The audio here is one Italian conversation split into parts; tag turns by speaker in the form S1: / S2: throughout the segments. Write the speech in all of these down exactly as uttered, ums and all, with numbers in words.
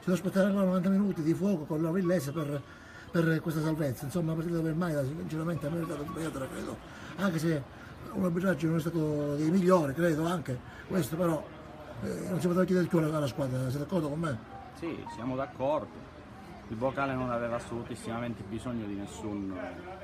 S1: devo aspettare ancora novanta minuti di fuoco con la Villese per, per questa salvezza. Insomma, la partita per Maida sinceramente ha meritato di perdere, credo, anche se un arbitraggio non è stato dei migliori, credo anche questo, però eh, non si poteva chiedere più alla, alla squadra, siete d'accordo con me?
S2: Sì, siamo d'accordo. Il Vocale non aveva assolutissimamente bisogno di nessun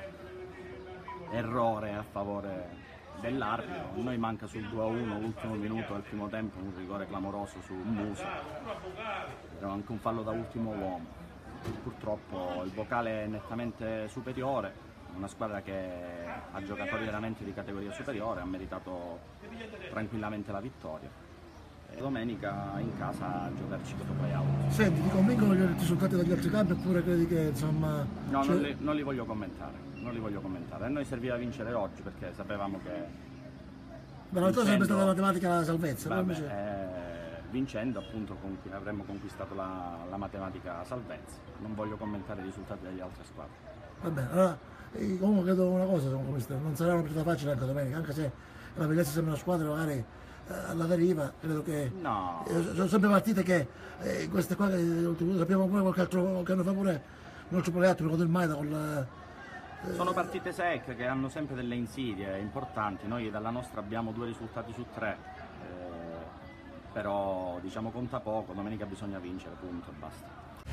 S2: errore a favore dell'arbitro. A noi manca sul due a uno l'ultimo minuto del primo tempo un rigore clamoroso su Musa, era anche un fallo da ultimo uomo. Purtroppo il Vocale è nettamente superiore, una squadra che ha giocatori veramente di categoria superiore, ha meritato tranquillamente la vittoria. E domenica in casa a giocarci questo playout.
S1: Senti, ti convincono gli risultati degli altri campi oppure credi che insomma...
S2: No, non li, non li voglio commentare, non li voglio commentare. A noi serviva vincere oggi perché sapevamo che...
S1: Ma l'altra sarebbe stata la matematica la salvezza,
S2: vabbè,
S1: invece...
S2: eh, vincendo appunto conqu avremmo conquistato la, la matematica salvezza. Non voglio commentare i risultati delle altre squadre.
S1: Vabbè, allora, comunque credo una cosa, non sarà una partita facile anche domenica, anche se la Villese sembra una squadra magari alla deriva, credo che
S2: no.
S1: eh, sono sempre partite che eh, queste qua che sappiamo pure qualche altro qualche anno fa pure il nostro progetto con il Maida con la,
S2: eh... sono partite secche che hanno sempre delle insidie importanti. Noi dalla nostra abbiamo due risultati su tre, eh, però diciamo conta poco, domenica bisogna vincere, punto e basta.